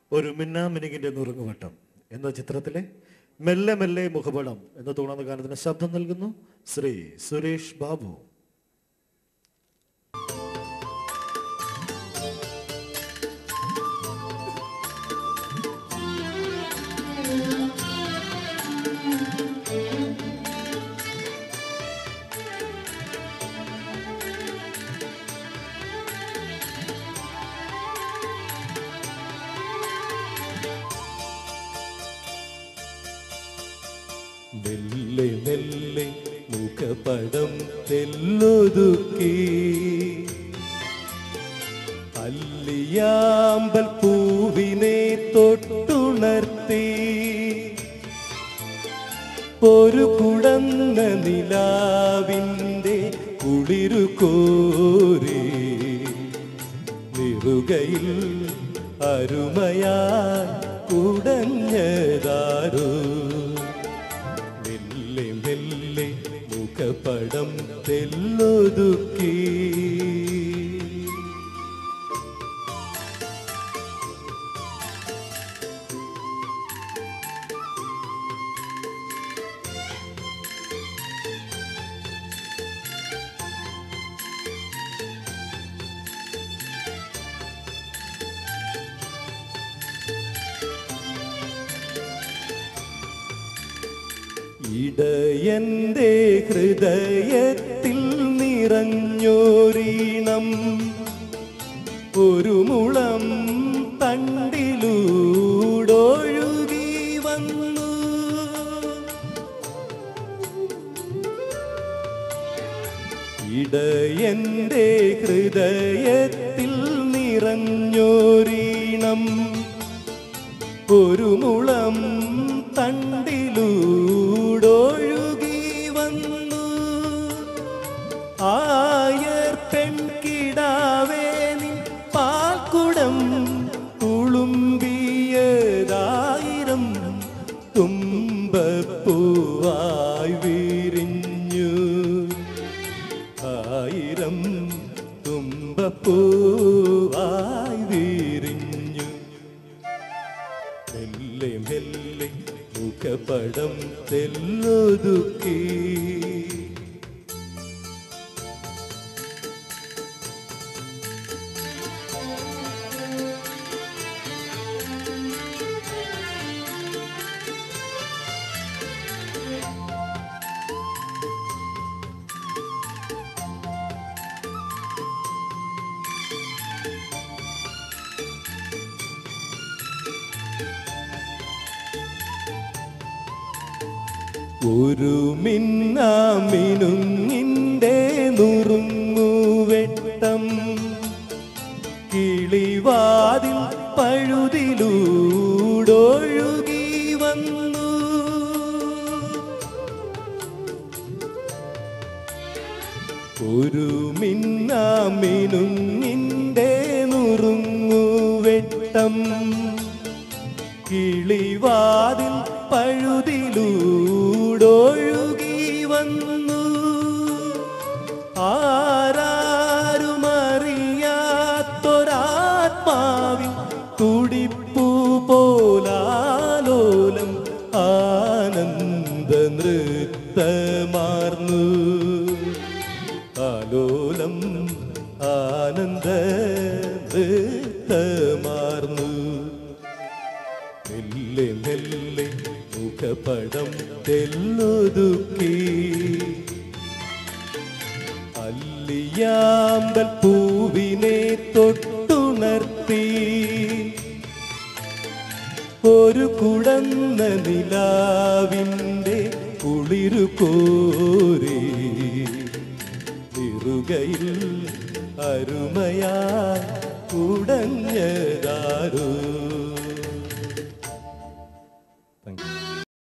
ഒരു മിന്നാമിനുങ്ങിൻ്റെ നുറുങ്ങുവട്ടം എന്ന ചിത്രത്തിലെ മെല്ലെ മെല്ലെ മുഖപടം എന്ന തുടർന്ന ഗാനത്തിന് ശബ്ദം നൽകുന്നു ശ്രീ സുരേഷ് ബാബു. മെല്ലെ മെല്ലെ മുഖപടം തെല്ലൊതുക്കി അല്ലിയാമ്പൽ പൂവിനെ തൊട്ടുണർത്തി ഒരു കുടന്ന നിലാവിൻ്റെ കുളിരു കോരി നിറുകയിൽ അരുമയായി കുടഞ്ഞതാരോ മെല്ലെ മുഖപടം തെല്ലൊതുക്കി. ഇടയന്റെ ഹൃദയത്തിൽ നിറഞ്ഞോരീണം ഒരു മുളം തണ്ടിലൂടൊഴുകി വന്നു. ഇടയന്റെ ഹൃദയത്തിൽ നിറഞ്ഞോരീണം ഒരു മുളം തണ്ടിലൂടൊഴുകി വന്നു. ആയർ പെൺകിടാവേ നിൻ പാൽക്കുടം തുളുമ്പിയതായിരം തുമ്പപ്പൂവായി വിരിഞ്ഞു. ആയിരം തുമ്പപ്പൂവായി വിരിഞ്ഞു. മെല്ലെ മെല്ലെ മുഖപടം തെല്ലൊതുക്കി. ഒരു മിന്നാമിനുങ്ങിൻ്റെ നുറുങ്ങുവെട്ടം കിളിവാതിൽ പഴുതിലൂടൊഴുകി വന്നു. ഒരു മിന്നാമിനുങ്ങിൻ്റെ നുറുങ്ങുവെട്ടം കിളിവാതിൽ പഴുതിലൂടൊഴുകി വന്നു. ആരാരുമറിയാത്തൊരാത്മാവിൻ തുടിപ്പു പോലാലോലം ആനന്ദ നൃത്തമാർന്നു. ആലോലം ആനന്ദ നൃത്തമാർന്നു. മെല്ലെ മെല്ലെ മുഖപടം തെല്ലൊതുക്കി അല്ലിയാമ്പൽ പൂവിനെ തൊട്ടുണർത്തി ഒരു കുടന്ന നിലാവിൻ്റെ കുളിരു കോരി നിറുകയിൽ അരുമയായി കുടഞ്ഞതാരോ.